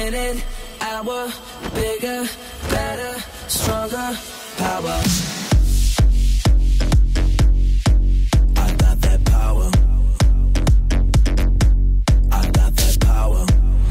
minute, hour, bigger, better, stronger, power. I got that power. I got that power.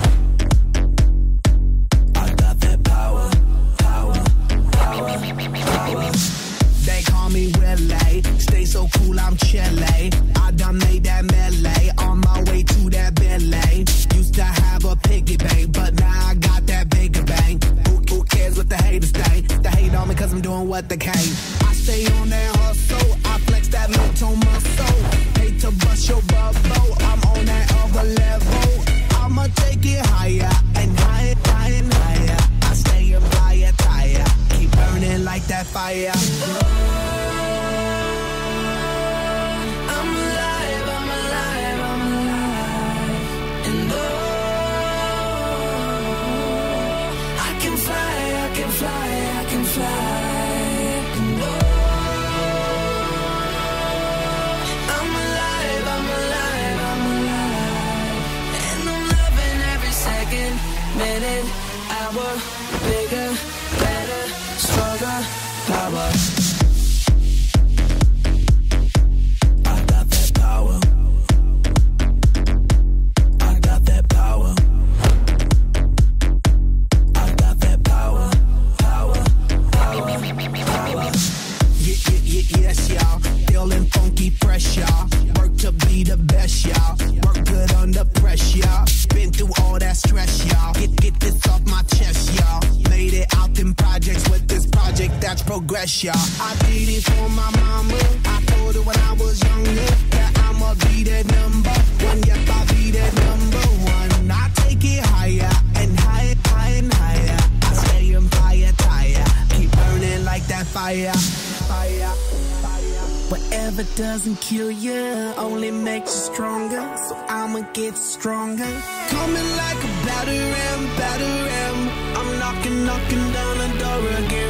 I got that power. Power, power, power. They call me Willie, stay so cool, I'm chilly. I done made that melee, on my way to that Billy. Used to have a piggy bank, but now I got that bigger bank. Who cares what the haters think? They hate on me cause I'm doing what they can. I stay on that hustle, I flex that mental muscle. Hate to bust your bubble, I'm on that other level. I'ma take it higher and higher, higher and higher. I stay in fire, tire, keep burning like that fire. Minute, hour, bigger, better, stronger, power. I got that power. I got that power. I got that power. Power, power, power. Yes, y'all. Feeling funky, fresh, y'all. Work to be the best, y'all. Work good under pressure, y'all. Been through all that stress, y'all. Get this off my chest, y'all. Made it out in projects with this project that's progress, y'all. I did it for my mama. I told her when I was younger that I'ma be that number one. Yep, I'll be that number one. I take it higher and higher, higher and higher. I stay in fire, tire. Keep burning like that fire. Fire, fire. Whatever doesn't kill you only makes you stronger. So I'ma get stronger. Coming like a batter ram, batter ram. I'm knocking down the door again.